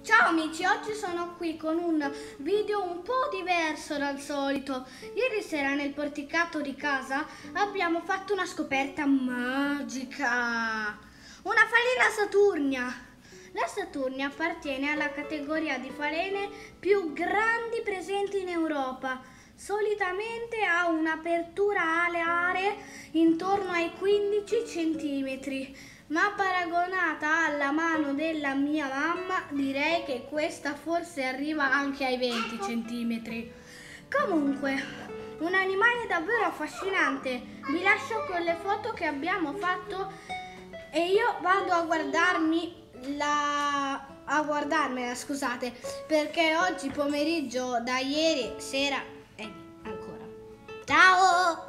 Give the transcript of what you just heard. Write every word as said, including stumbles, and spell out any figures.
Ciao amici, oggi sono qui con un video un po' diverso dal solito. Ieri sera nel porticato di casa abbiamo fatto una scoperta magica. Una falena saturnia. La Saturnia appartiene alla categoria di falene più grandi presenti in Europa. Solitamente ha un'apertura alare intorno ai quindici centimetri, ma paragonata alla mano della mia mamma direi che questa forse arriva anche ai venti centimetri. Comunque, un animale davvero affascinante. Vi lascio con le foto che abbiamo fatto e io vado a guardarmi la a guardarmela, scusate, perché oggi pomeriggio da ieri sera è lì ancora. Ciao!